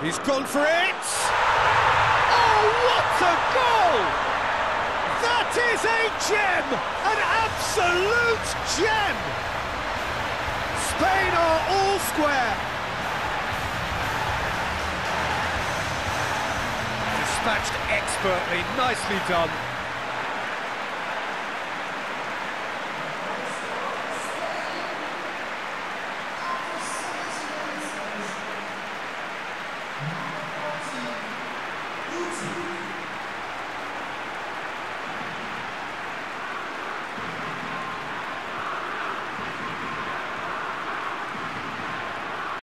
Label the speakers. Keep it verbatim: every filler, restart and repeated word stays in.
Speaker 1: He's gone for it! Oh, what a goal! That is a gem! An absolute gem! Spain are all square. Dispatched expertly, nicely done.